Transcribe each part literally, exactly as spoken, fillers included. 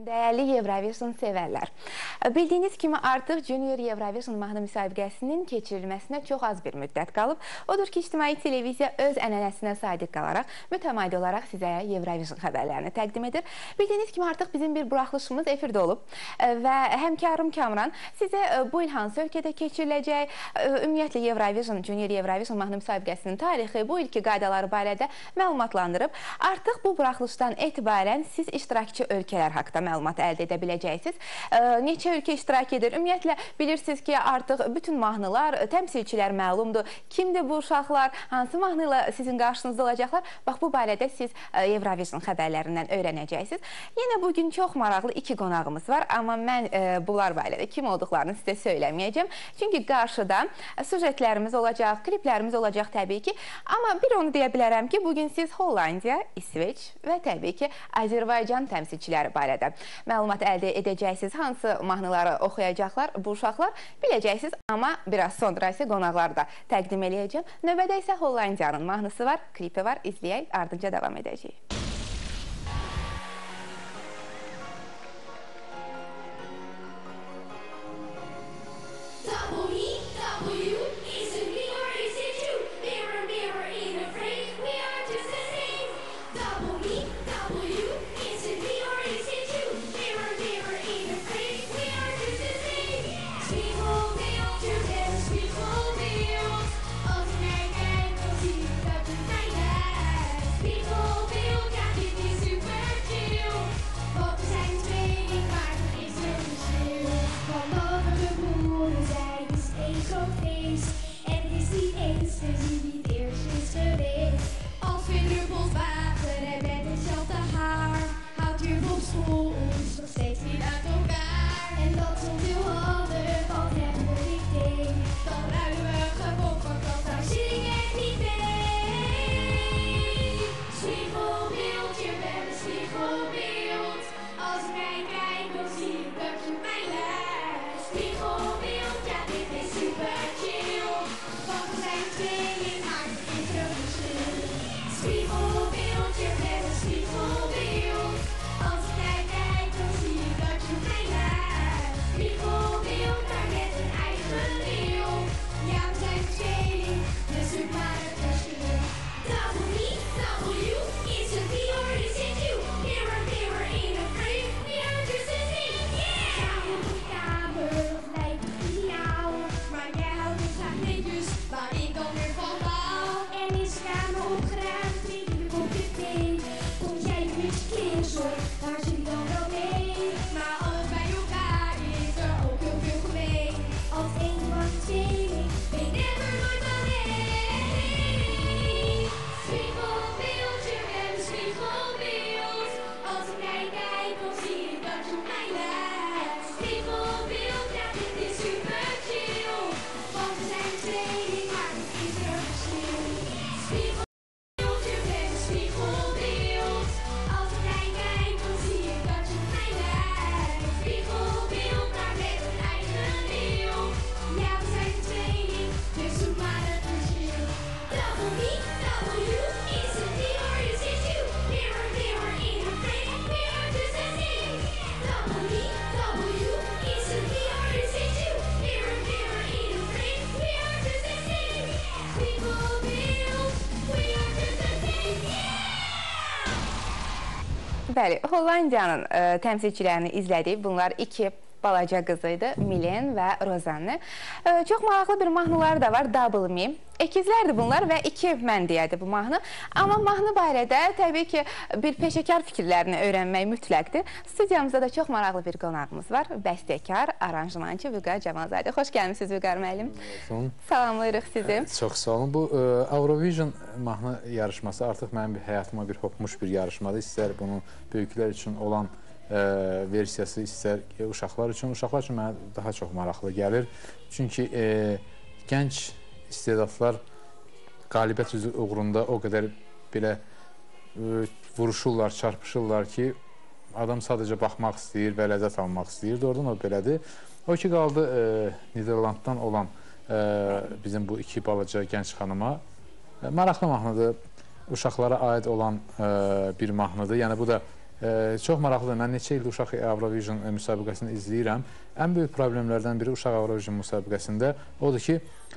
Dəyərli Eurovision sevərlər. Bildiyiniz kimi artıq Junior Eurovision mahnı müsabiqəsinin keçirilməsinə çox az bir müddət qalıb. Odur ki, ictimai televiziya öz ənənəsinə sadiq qalaraq mütəmadi olaraq sizə Eurovision xəbərlərini təqdim edir. Bildiyiniz kimi artıq bizim bir buraxılışımız efirdə olub və həmkarım Kamran sizə bu il hansı ölkədə keçiriləcək, ümumiyyətlə Eurovision, Junior Eurovision mahnı müsabiqəsinin tarixi, bu ilki qaydaları barədə məlumatlandırıb. Artıq bu buraxılışdan etibarən siz iştirakçı ölkələr haqda məlumat əldə edə biləcəksiniz. Neçə ölkə iştirak edir? Ümumiyyətlə, bilirsiniz ki, artıq bütün mahnılar, təmsilçilər məlumdur. Kimdir bu uşaqlar? Hansı mahnı ilə sizin qarşınızda olacaqlar? Bax, bu barədə siz Eurovision xəbərlərindən öyrənəcəksiniz. Yenə bugün çox maraqlı iki qonağımız var, amma mən bunlar barədə kim olduqlarını sizə söyləməyəcəm. Çünki qarşıda sujetlərimiz olacaq, kliplərimiz olacaq təbii ki. Amma bir onu deyə bilərəm ki, bugün siz Hollandiya, İsveç və təbii ki, Azərbaycan təmsilçiləri barədə məlumat əldə edəcəksiniz. Hansı mahnıları oxuyacaqlar bu uşaqlar biləcəksiniz. Amma biraz sonra isə qonaqları da təqdim eləyəcəm. Növbədə isə Hollandiyanın mahnısı var, klipi var. İzləyək, ardınca davam edəcəyik. Bəli, Hollandiyanın ə, təmsilçilərini izlədik. Bunlar iki balaca qızı idi, Milen və Rozanne. Ə, çox maraqlı bir mahnıları da var, Double Me. Ekizlərdir bunlar və iki mən deyədi bu mahnı. Amma mahnı barədə təbii ki, bir peşəkar fikirlərini öyrənmək mütləqdir. Studiyamızda da çox maraqlı bir qonağımız var. Bəstəkar, aranjmançı Vüqar Camalzadə. Xoş gəlmişsiniz Vüqar müəllim. Salamlayırıq sizi. Çox sağ olun. Bu Eurovision mahnı yarışması artıq mənim həyatıma bir hopmuş bir yarışmadır. İstər bunun böyüklər üçün olan versiyası, istər uşaqlar üçün. Uşaqlar üçün mənə daha çox maraqlı gəlir. Çünki gənc istedadlar qalibiyyət uğrunda o qədər belə vuruşurlar, çarpışırlar ki, adam sadəcə baxmaq istəyir və ləzzət almaq istəyir. Doğrudan o belədir. O ki, qaldı Niderlanddan olan bizim bu iki balaca gənc xanıma. Maraqlı mahnıdır, uşaqlara aid olan bir mahnıdır. Yəni, bu da çox maraqlıdır. Mən neçə ildir Uşaq Eurovision müsabiqəsini izləyirəm. Ən böyük problemlərdən biri Uşaq Eurovision müsabiqəsində odur ki,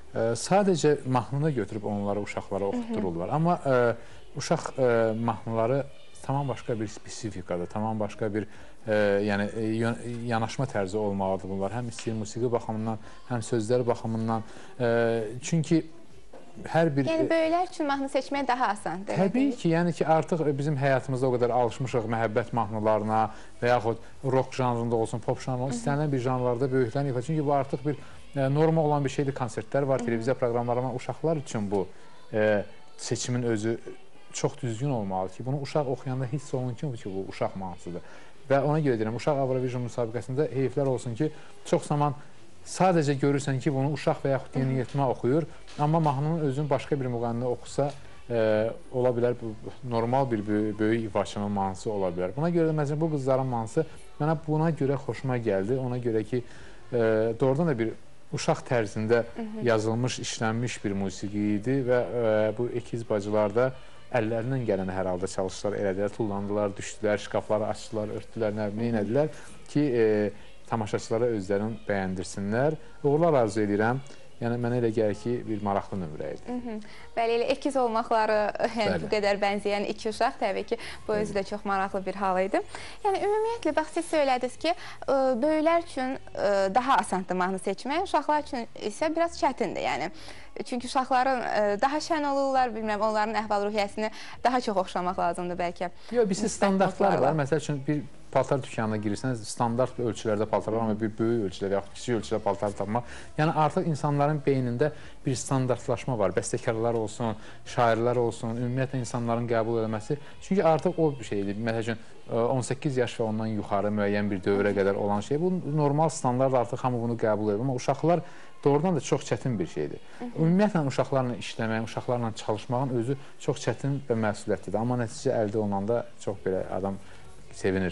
sadəcə mahnını götürüb onları uşaqlara oxutdururlar. Amma uşaq mahnıları tamam başqa bir spesifikadır, tamam başqa bir yəni yanaşma tərzi olmalıdır bunlar. Həm istəyir musiqi baxımından, həm sözləri baxımından. Çünki hər bir... Yəni, böyüklər üçün mahnı seçmək daha asandır. Təbii ki, yəni ki, artıq bizim həyatımızda o qədər alışmışıq məhəbbət mahnılarına və yaxud rock janrında olsun, pop janrında olsun, istənilən bir janrlarda böyüklərin ifa. Çünki bu artıq bir norma olan bir şeydir, konsertlər var, televiziya proqramları var. Uşaqlar üçün bu seçimin özü çox düzgün olmalı ki, bunu uşaq oxuyanda hiss olunur ki, bu uşaq mahnısıdır. Və ona görə deyirəm, Uşaq Eurovision müsabiqəsində heyflər olsun ki, çox zaman sadəcə görürsən ki, bunu uşaq və yaxud yeniyetmə oxuyur, amma mahnının özünün başqa bir müğənni oxusa, ola bilər, normal bir böyük ifaçının mahnısı ola bilər. Buna görə də, məsələn, bu qızların mahnısı mənə buna görə xoşuma gəldi. Ona görə ki, doğrudan da bir uşaq tərzində yazılmış, işlənmiş bir musiqi idi və bu ikiz bacılar da əllərindən gələni hər halda çalışdılar, elədilər, tullandılar, düşdülər, şkafları açdılar, örtdülər, nə edilər ki, tamaşaçılara özlərini bəyəndirsinlər. Uğurlar arzu edirəm. Yəni, mənə elə gəlir ki, bir maraqlı nömrə idi. Bəli, elə ikiz olmaqları bu qədər bənzəyən iki uşaq, təbii ki, bu özü də çox maraqlı bir hal idi. Yəni, ümumiyyətlə, bax, siz söylədiniz ki, böyüklər üçün daha asandır mahnı seçmək, uşaqlar üçün isə biraz çətindir, yəni. Çünki uşaqların daha şən olurlar, bilmirəm, onların əhval-ruhiyyəsini daha çox oxşamaq lazımdır bəlkə. Yox, bir standartlar var. Məsəl üçün, bir paltar dükkanına girirsəniz, standart ölçülərdə paltarlar, amma bir böyük ölçüdə və yaxud kiçik ölçüdə paltar tapmaq. Yəni, artıq insanların beynində bir standartlaşma var. Bəstəkarlar olsun, şairlər olsun, ümumiyyətlə insanların qəbul edilməsi. Çünki artıq o bir şeydir. Məsəl üçün, on səkkiz yaş və ondan yuxarı müəyyən bir dövrə qədər olan şey. Bu, normal standart artıq hamı bunu qəbul edir. Amma uşaqlar doğrudan da çox çətin bir şeydir. Ümumiyyətlə, uşaqlarla işləmək, uşaqlarla çalışmağın özü çox çətin və məsuliyyətlidir. Amma nəticə əldə olunanda çox belə adam sevinir.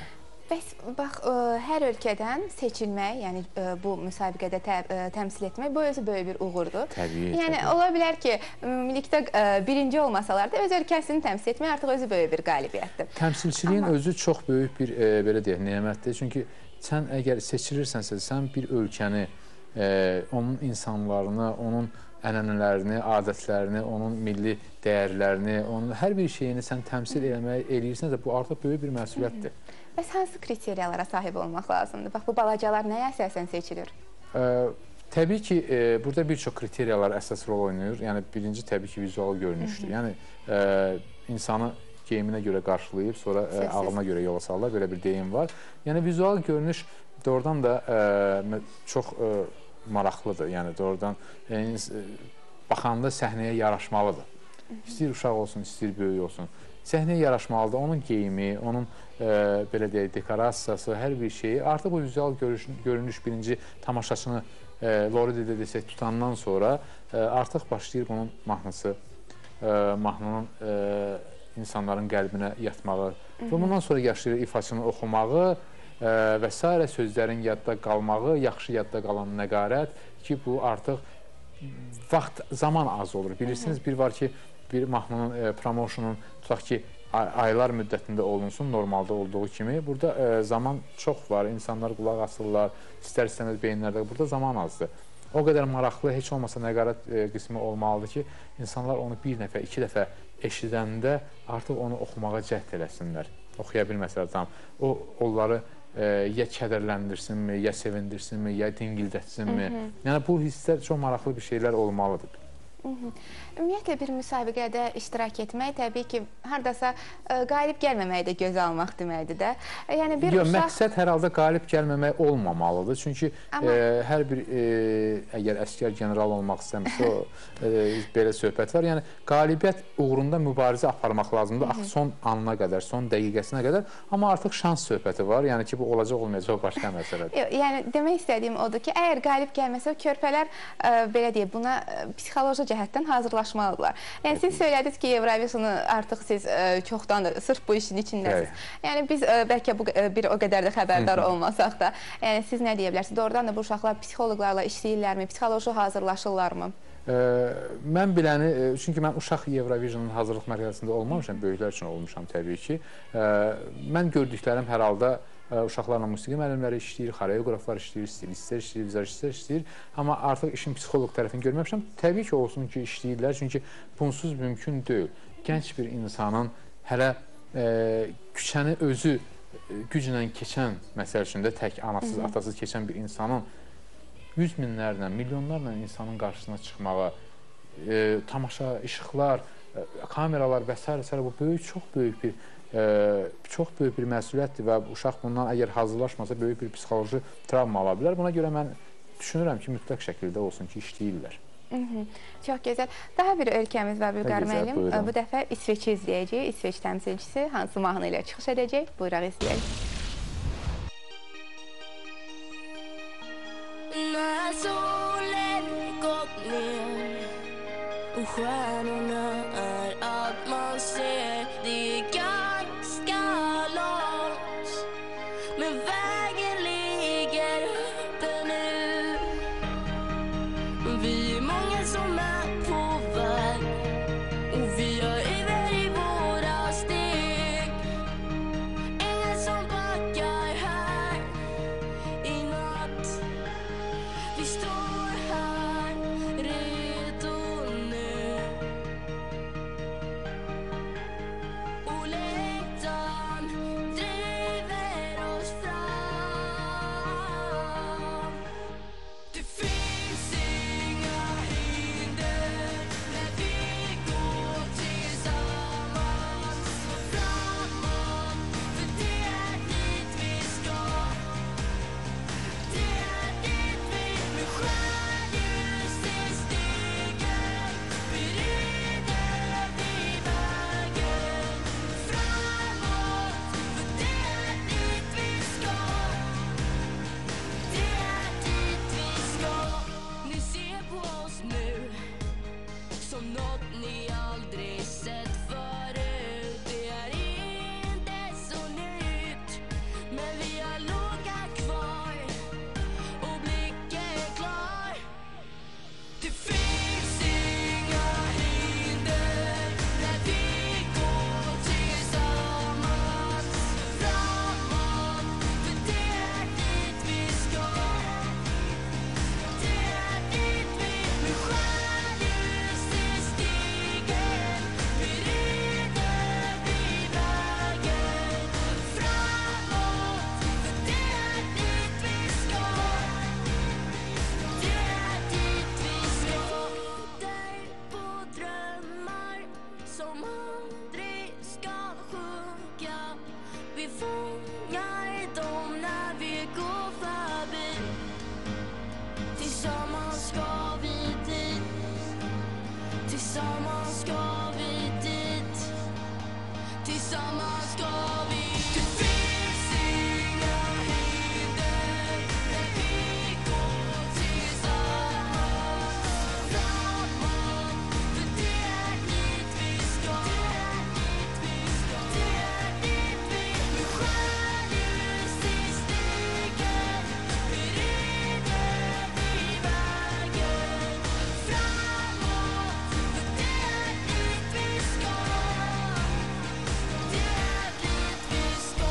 Bəs, bax, hər ölkədən seçilmək, yəni bu müsabiqədə təmsil etmək, bu özü böyük bir uğurdur. Təbii, yəni, ola bilər ki, ümumilikdə birinci olmasalar da öz ölkəsini təmsil etmək artıq özü böyük bir qalibiyyətdir. Təmsilçiliyin özü çox böyük bir, belə deyək, nemətdir. Çünki sən əgər seçilirsənsə, sən bir ölkəni, onun insanlarını, onun ənənələrini, adətlərini, onun milli dəyərlərini, onun hər bir şeyini sən təmsil eləyirsənsə, bu artıq böyük bir məsuliyyətdir. Bəs hansı kriteriyalara sahib olmaq lazımdır? Bax, bu balacalar nəyə əsasən seçilir? Təbii ki, burada bir çox kriteriyalar əsas rol oynayır. Yəni, birinci təbii ki, vizual görünüşdür. Yəni, insanı geyiminə görə qarşılayıb, sonra ağlına görə yola salırlar, belə bir deyim var. Yəni, vizual görünüş doğrudan da çox maraqlıdır. Yəni, doğrudan baxanda səhnəyə yaraşmalıdır. İstəyir uşaq olsun, istəyir böyük olsun. Səhnəyə yaraşmalıdır. Onun geyimi, onun belə deyək, dekorasiyası, hər bir şeyi. Artıq bu vizual görünüş birinci tamaşaçını Loridə desək tutandan sonra artıq başlayır bunun mahnısı, mahnının insanların qəlbinə yatmağı və bundan sonra yaşayır ifaçını oxumağı və s. sözlərin yadda qalmağı, yaxşı yadda qalan nəqarət ki, bu artıq vaxt, zaman az olur. Bilirsiniz, bir var ki, bir mahnının promotionun tutaq ki, aylar müddətində olunsun, normalda olduğu kimi. Burada zaman çox var, insanlar qulaq asırlar, istər-istəməz beyinlərdə. Burada zaman azdır. O qədər maraqlı, heç olmasa nəqarət qismi olmalıdır ki, insanlar onu bir dəfə, iki dəfə eşidəndə artıq onu oxumağa cəhd eləsinlər. Oxuya bilməsələr tam. O, onları ya kədərləndirsinmi, ya sevindirsinmi, ya dingildətsinmi. Yəni, bu hisslər çox maraqlı bir şeylər olmalıdır. Ümumiyyətlə, bir müsabiqədə iştirak etmək, təbii ki, haradasa qalib gəlməməyi də gözə almaq deməkdir də. Yəni, bir uşaq... Məqsəd hər halda qalib gəlməmək olmamalıdır. Çünki hər bir, əgər əskər general olmaq istəmişsə, belə söhbət var. Yəni, qalibiyyət uğrunda mübarizə aparmaq lazımdır. Axı, son anına qədər, son dəqiqəsinə qədər. Amma artıq şans söhbəti var. Yəni ki, bu olacaq, olmayacaq, başqa məsələdir. Yəni, demək istədiyim odur ki, əgər qalib gəlməsə, körpələr, belə deyək, buna psixoloji cəhətdən hazırlaşmalıdırlar. Yəni, siz söylədiniz ki, Eurovisionu artıq siz çoxdan sırf bu işin içindəsiniz. Yəni, biz bəlkə bir o qədər də xəbərdar olmasaq da, yəni, siz nə deyə bilərsiniz? Doğrudan da bu uşaqlar psixoloqlarla işləyirlərmi, psixoloji hazırlaşırlarmı? Mən biləni, çünki mən uşaq Eurovision'un hazırlıq mərhələsində olmamışam, böyüklər üçün olmuşam təbii ki. Mən gördüklərim hər halda uşaqlarla musiqi müəllimləri işləyir, xoreograflar işləyir, stilistlər işləyir, vizajistlər işləyir. Amma artıq işin psixoloq tərəfini görməmişəm. Təbii ki, olsun ki, işləyirlər, çünki bunsuz mümkün deyil. Gənc bir insanın hələ küçəni özü güclə keçən, məsəl üçün də tək anasız, atasız keçən bir insanın yüz minlərlə, milyonlarla insanın qarşısına çıxmağa, e, tamaşa, işıqlar, e, kameralar və s. bu böyük, çox böyük bir e, çox böyük bir məsuliyyətdir və uşaq bundan əgər hazırlaşmasa böyük bir psixoloji travma ala bilər. Buna görə mən düşünürəm ki, mütləq şəkildə olsun ki, işləyirlər. Hı -hı. Çox gözəl. Daha bir ölkəmiz var Vüqar müəllim. Bu dəfə İsveç'i izləyəcəyik. İsveç təmsilçisi hansı mahnı ilə çıxış edəcək? Buyuraq izləyək. När solen gått ner och stjärnorna är allt man ser, det är ganska långt, men vägen ligger öppen nu. Vi är många som är på väg och vi har iver i våra steg. Ingen som backar här i natt. Vi står här redo nu och längtan driver oss fram. Det finns inga hinder när vi går tillsammans framåt, för det är dit vi ska. Det är dit vi med stjärnljus i stigen, vi rider vi vägen framåt, för det är dit vi ska. Det är dit vi ska. Ni ser på oss nu som något ni aldrig sett förut. Det är inte så nytt, men vi har lågat kvar och blicken är klar. Det finns inga hinder när vi går tillsammans framåt, för det är dit vi ska. Det är dit vi med stjärnljus i stigen, vi rider vi vägen framåt, för det är dit vi ska. Det är dit vi ska. Där på drömmar som aldrig ska sjunka, vi fångar dem när vi går förbi. Tillsammans ska vi dit, tillsammans ska vi dit, tillsammans ska vi. Det finns inga hinder när vi går tillsammans framåt, för det är dit vi ska. Det är dit vi med stjärnljus i stigen, vi rider vi vägen framåt, för det är dit vi ska. Det är dit vi ska.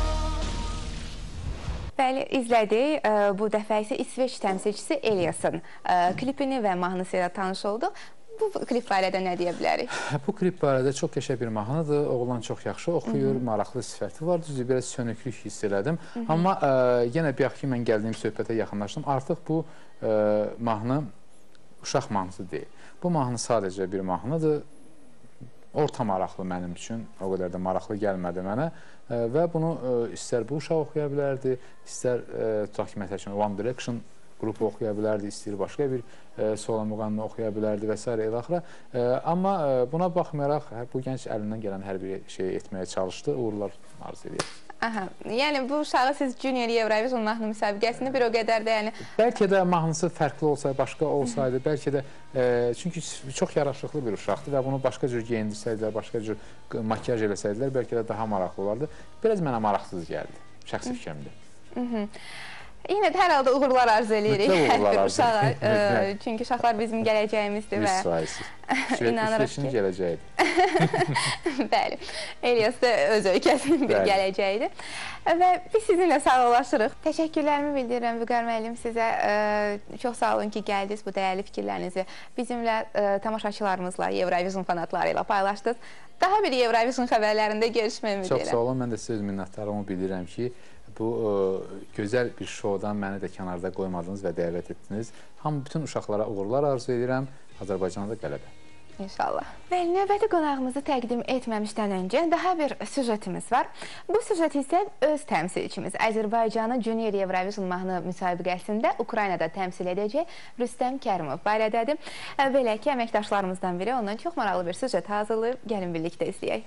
Bəli, izlədik. Bu dəfə isə İsveç təmsilçisi Elias'ın klipini və mahnısı ilə tanış olduq. Bu klip barədə nə deyə bilərik? Bu klip barədə çox qəşəng bir mahnıdır. Oğlan çox yaxşı oxuyur, maraqlı sifəti var. Düzdür, biraz sönüklük hiss elədim. Amma ə, yenə bir ki, mən gəldiyim söhbətə yaxınlaşdım. Artıq bu ə, mahnı uşaq mahnısı deyil. Bu mahnı sadəcə bir mahnıdır. Orta maraqlı mənim üçün, o qədər də maraqlı gəlmədi mənə. Ə, və bunu ə, istər bu uşaq oxuya bilərdi, istər tutaq ki, məsəl üçün One Direction qrupu oxuya bilərdi, istəyir başqa bir e, solo müğənni oxuya bilərdi və s. ilə axıra. E, amma e, buna baxmayaraq bu gənc əlindən gələn hər bir şeyi etməyə çalışdı, uğurlar arzu edir. Aha, yəni bu uşağı siz Junior Eurovision mahnı müsabiqəsində bir o qədər də yəni... Bəlkə də mahnısı fərqli olsaydı, başqa olsaydı, bəlkə də e, çünki çox yaraşıqlı bir uşaqdır və bunu başqa cür geyindirsəydilər, başqa cür makyaj eləsəydilər, bəlkə də daha maraqlı olardı. Biraz mənə maraqsız gəldi, şəxsi fikrimdir. Yenə də hər halda uğurlar arzu edirik Mütləq hər uğurlar bir arzu uşağa. edirik. e, Mütləq. Çünki uşaqlar bizim gələcəyimizdir və yüz faiz. İnanırıq İsveçin ki- gələcəyidir. bəli, Elias da öz ölkəsinin bir Bəli. gələcəyidir. Və biz sizinlə sağollaşırıq. Təşəkkürlərimi bildirirəm Vüqar müəllim sizə. E, çox sağ olun ki, gəldiniz, bu dəyərli fikirlərinizi bizimlə, e, tamaşaçılarımızla, Eurovision fanatları ilə paylaşdınız. Daha bir Eurovision xəbərlərində görüşmək ümidi Çox sağ edirəm. olun. Mən də sizə öz minnətdarlığımı bildirirəm ki, bu ə, gözəl bir şoudan məni də kənarda qoymadınız və dəvət etdiniz. Hamı bütün uşaqlara uğurlar arzu edirəm. Azərbaycana da qələbə. İnşallah. Və növbəti qonağımızı təqdim etməmişdən öncə daha bir süjetimiz var. Bu süjet isə öz təmsilçimiz Azərbaycanı Junior Eurovision mahnı müsabiqəsində Ukraynada təmsil edəcək Rüstəm Kərimov barədədir. Belə ki, əməkdaşlarımızdan biri ondan çox maraqlı bir süjet hazırlayıb. Gəlin birlikdə izləyək.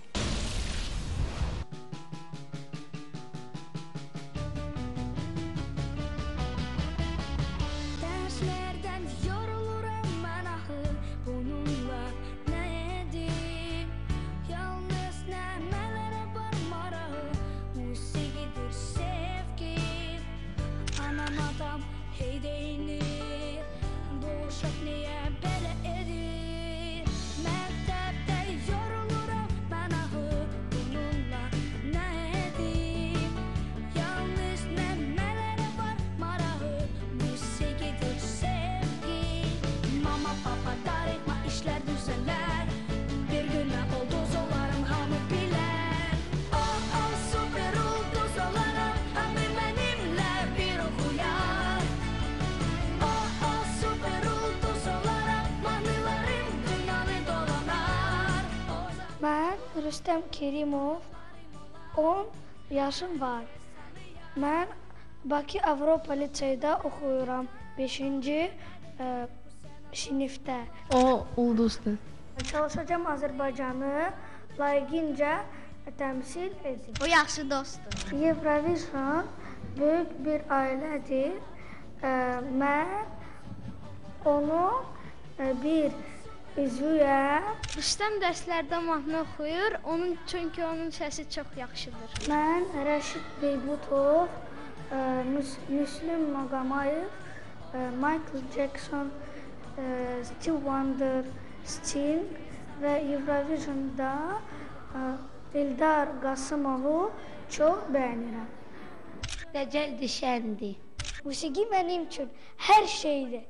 Derslerden yorulurum ben ahı bununla ne edeyim yalnız nemelere var marağı musikidir sevgi anam adam hey deyinir bu uşak niye böyle edir mektepte yorulurum ben ahı bununla ne edeyim yalnız nemelere var marağı musikidir sevgi mama papa darıtma işler düzeler bir güne olduz olarım hamı bilen oh oh süper olduz olarım hamı benimle bir okuyar oh oh süper olduz olarım manılarım dünyanı dolanar o zaman Mən Rüstəm Kerimov, on yaşım var. Mən Bakı Avropa Liseydə oxuyuram, beşinci ə, sinifdə. O ulduzdur. Çalışacağam Azərbaycanı layiqincə təmsil edim. O yaxşı dostdur. Eurovision böyük bir ailədir. Ə, Mən onun ə, bir üzvüyəm. Rüstəm dərslərdə mahnı oxuyur, onun çünki onun səsi çox yaxşıdır. Mən Rəşid Beybutov, ə, Müs- Müslüm Maqamayev, ə, Michael Jackson, ə, Stevie Wonder, Sting və Eurovisionda ə, Eldar Qasımovu çox bəyənirəm. Dəcəl düşəndi. Musiqi mənim üçün hər şeydir.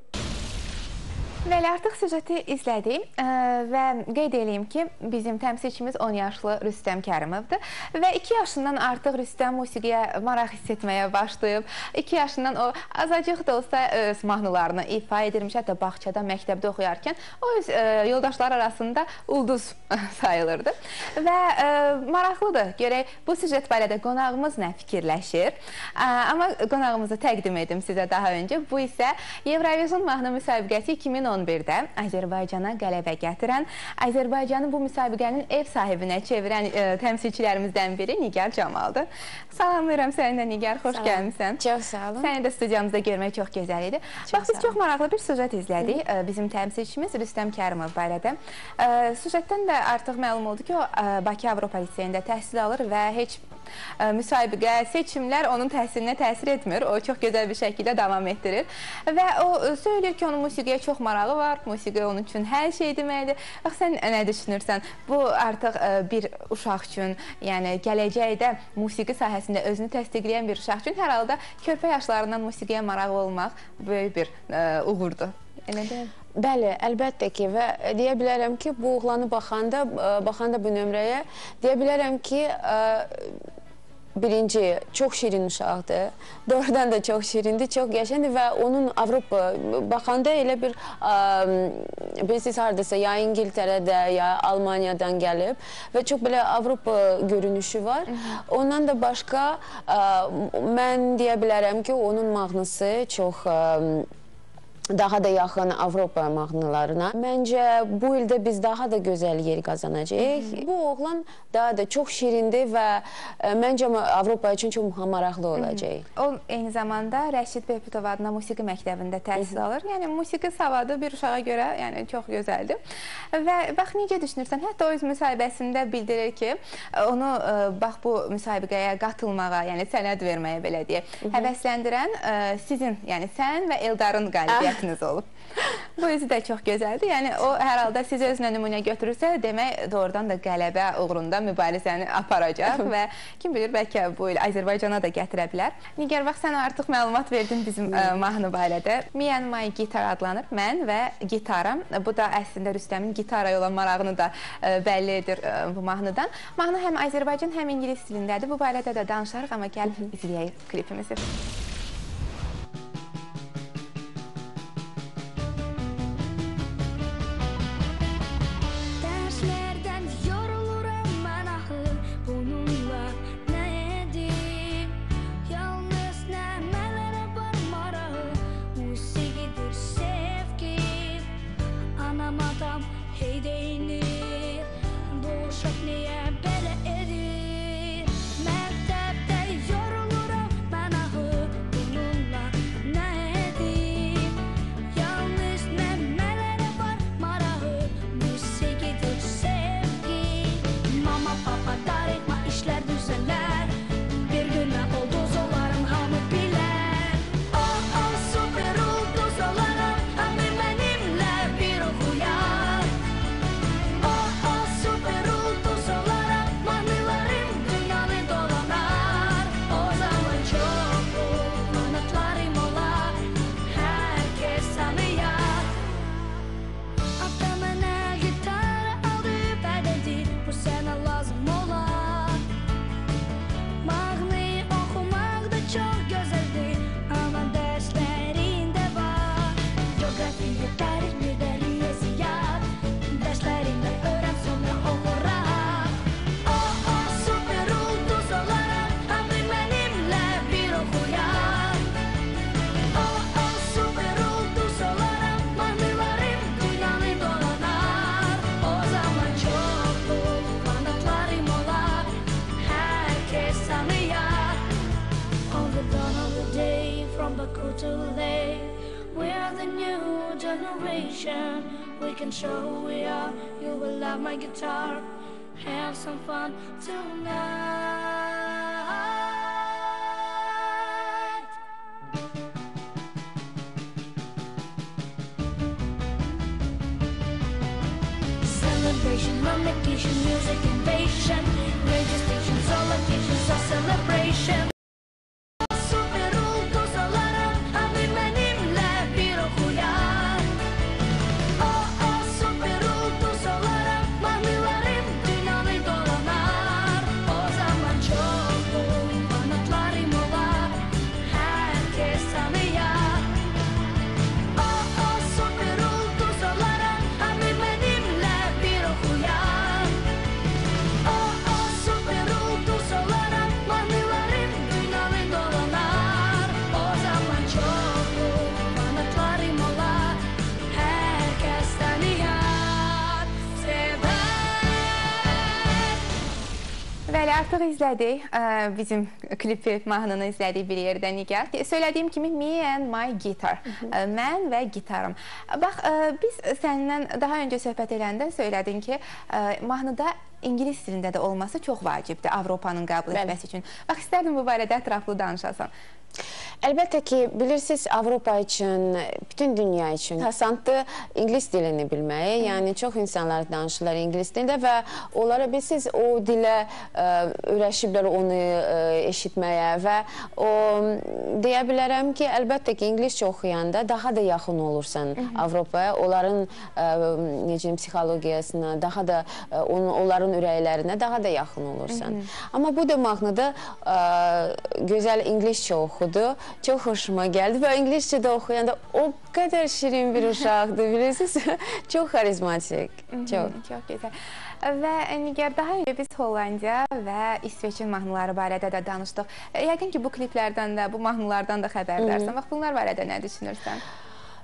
Bəli, artıq süjeti izlədik ə, və qeyd edeyim ki, bizim təmsilçimiz on yaşlı Rüstəm Kərimovdur və iki yaşından artıq Rüstəm musiqiyə maraq hiss etməyə başlayıb. iki yaşından o azacıq da olsa öz mahnılarını ifa edirmiş, hətta bağçada, məktəbdə oxuyarkən o öz ə, yoldaşları arasında ulduz sayılırdı. Və ə, maraqlıdır, görək bu süjet barədə qonağımız nə fikirləşir. Ə, amma qonağımızı təqdim edim sizə daha öncə. Bu isə Eurovision mahnı müsabiqəsi iki min on birdə Azərbaycana qələbə gətirən, Azərbaycanı bu müsabiqənin ev sahibinə çevirən ə, təmsilçilərimizdən biri Nigar Camaldır. Salamlayıram səni də Nigar, xoş gəlmisən. Çox sağ olun. Səni də studiyamızda görmək çox gözəl idi. Bax, biz sağ çox maraqlı bir süjet izlədik ə, bizim təmsilçimiz Rüstəm Kərimov barədə. Ə, Süjetdən də artıq məlum oldu ki, o ə, Bakı Avropa Liseyində təhsil alır və heç ə, müsabiqə, seçimlər onun təhsilinə təsir etmir. O çox gözəl bir şəkildə davam etdirir. Və o ə, söyləyir ki, onun musiqiyə çox marağı var. Musiqi onun üçün hər şey deməkdir. Bax, sən nə düşünürsən? Bu artıq ə, bir uşaq üçün, yəni gələcəkdə musiqi sahəsində özünü təsdiqləyən bir uşaq üçün hər halda körpə yaşlarından musiqiyə marağı olmaq böyük bir ə, uğurdur. Elə deyil? Bəli, əlbəttə ki və deyə bilərəm ki, bu oğlanı baxanda, ə, baxanda bu nömrəyə deyə bilərəm ki, ə, birinci, çox şirin uşaqdır. Doğrudan da çox şirindir, çox qəşəngdir və onun Avropa baxanda elə bir ə, bilirsiniz hardasa ya İngiltərədə, ya Almaniyadan gəlib və çox belə Avropa görünüşü var. Ondan da başqa ə, mən deyə bilərəm ki, onun mahnısı çox ə, daha da yaxın Avropa mahnılarına. Məncə bu ildə biz daha da gözəl yer qazanacağıq. Bu oğlan daha da çox şirindir və ə, məncə Avropa üçün çox maraqlı olacaq. O eyni zamanda Rəşid Behbudov adına musiqi məktəbində təhsil alır. Yəni musiqi savadı bir uşağa görə yəni çox gözəldir. Və bax necə düşünürsən? Hətta o öz müsahibəsində bildirir ki, onu ə, bax bu müsabiqəyə qatılmağa, yəni sənəd verməyə belə deyək, həvəsləndirən ə, sizin, yəni sən və Eldarın qalibiyyəti olub. Bu özü də çox gözəldir. Yəni o hər halda sizi özünə nümunə götürürsə, demək doğrudan da qələbə uğrunda mübarizəni aparacaq və kim bilir bəlkə bu il Azərbaycana da gətirə bilər. Nigar, bax sən artıq məlumat verdin bizim ə, mahnı barədə. Me and My Guitar adlanır. Mən və gitaram. Bu da əslində Rüstəmin gitaraya olan marağını da ə, bəlli edir ə, bu mahnıdan. Mahnı həm Azərbaycan, həm ingilis dilindədir. Bu barədə də danışarıq, amma gəl izləyək klipimizi. We can show who we are. You will love my guitar. Have some fun tonight. Celebration, on vacation, music invasion. Radio stations, all occasions are celebration. Artıq izlədik bizim klipi, mahnını izlədik bir yerdə Nigar. Söylədiyim kimi Me and My Guitar, mən və gitarım. Bax, biz səndən daha öncə söhbət edəndə söylədin ki, mahnıda ingilis dilində də olması çox vacibdir Avropanın qəbul etməsi üçün. Bax, istərdim bu barədə ətraflı danışasan. Əlbəttə ki, bilirsiniz, Avropa üçün, bütün dünya üçün asandır ingilis dilini bilməyi. Yəni, çox insanlar danışırlar ingilis dilində və onlara bilirsiniz, o dilə ə, öyrəşiblər onu ə, eşitməyə və o, deyə bilərəm ki, əlbəttə ki, ingiliscə oxuyanda daha da yaxın olursan Avropaya, onların ə, necə, psixologiyasına, daha da ə, onu, onların ürəklərinə daha da yaxın olursan. Amma bu da mahnıda ə, gözəl ingiliscə oxudu. Çox xoşuma gəldi və ingiliscə də oxuyanda o qədər şirin bir uşaqdır, bilirsiniz, çox xarizmatik, çox. Çox gözəl. Və Nigar, daha öncə biz Hollandiya və İsveçin mahnıları barədə də danışdıq. Yəqin ki, bu kliplərdən də, bu mahnılardan da xəbərdarsan. Bax, bunlar barədə nə düşünürsən?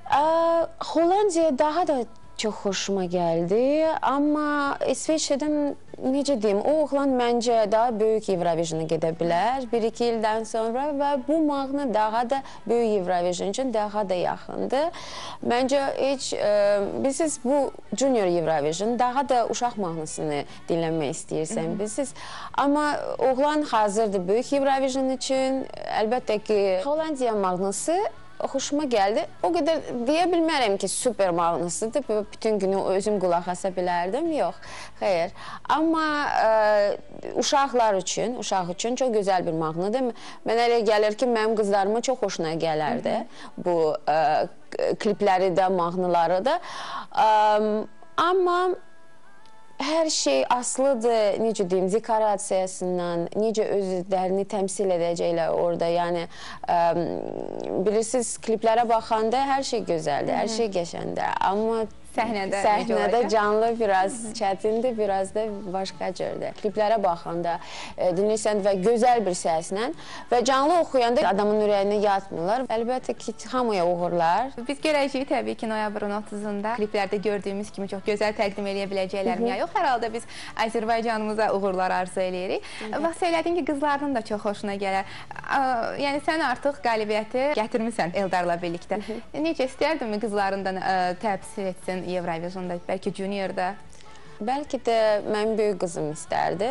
Hollandiya daha da çox xoşuma gəldi, amma İsveçrədən necə deyim, o oğlan məncə daha böyük Eurovision'a gedə bilər bir iki ildən sonra və bu mahnı daha da böyük Eurovision üçün daha da yaxındır. Məncə heç, bilirsiniz, bu Junior Eurovision daha da uşaq mahnısını dinləmək istəyirsən, bilirsiniz. Amma oğlan hazırdır böyük Eurovision üçün. Əlbəttə ki, Hollandiya mahnısı xoşuma gəldi. O qədər deyə bilmərəm ki, super mahnısıdır. Bütün günü özüm qulaq asa bilərdim. Yox, xeyr. Amma ə, uşaqlar üçün, uşaq üçün çox gözəl bir mahnıdır. Mənə elə gəlir ki, mənim qızlarıma çox xoşuna gələrdi bu ə, klipləri də, mahnıları da. Ə, amma hər şey asılıdır, necə deyim, dekorasiyasından, necə özlərini təmsil edəcəklər orada. Yəni, ə, bilirsiniz, kliplərə baxanda hər şey gözəldir, hər şey qəşəndir. Amma Səhnədə, səhnədə canlı biraz çətindir, biraz da başqa cürdür. Kliplərə baxanda e, dinləyirsən və gözəl bir səslə və canlı oxuyanda adamın ürəyinə yatmırlar. Əlbəttə ki, hamıya uğurlar. Biz görəcəyik təbii ki, noyabrın otuzunda kliplərdə gördüyümüz kimi çox gözəl təqdim edə biləcəklərim ya yox. Hər halda biz Azərbaycanımıza uğurlar arzu eləyirik. Bax, söylədin ki, qızlarının da çox xoşuna gələr. Yəni, sən artıq qalibiyyəti gətirmirsən Eldarla birlikdə. Necə istərdinmi qızlarından təmsil etsin Eurovision'da, bəlkə Junior'da? Bəlkə də mənim böyük qızım istərdi.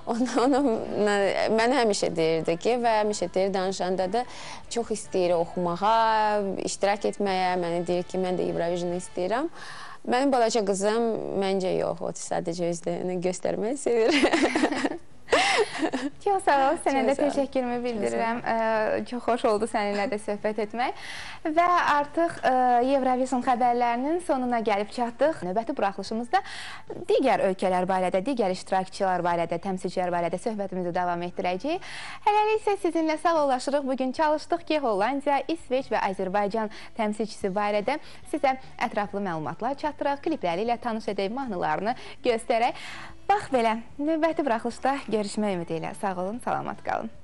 Mən həmişə deyirdi ki, və həmişə deyir, danışanda da çox istəyir oxumağa, iştirak etməyə. Mənə deyir ki, mən də Eurovision'ı istəyirəm. Mənim balaca qızım məncə yox, o sadəcə özlərini göstərməyi sevir. Çox sağ ol, sənə də təşəkkürümü bildirirəm. Çox xoş oldu səninlə də söhbət etmək. Və artıq Eurovision xəbərlərinin sonuna gəlib çatdıq. Növbəti buraxılışımızda digər ölkələr barədə, digər iştirakçılar barədə, təmsilçilər barədə söhbətimizi davam etdirəcəyik. Hələlik isə sizinlə sağollaşırıq. Bugün çalışdıq ki, Hollandiya, İsveç və Azərbaycan təmsilçisi barədə sizə ətraflı məlumatlar çatdıraq, klipləri ilə tanış edək, mahnılarını göstərək. Bax belə, növbəti buraxılışda görüşmək ümidi ilə. Sağ olun, salamat qalın.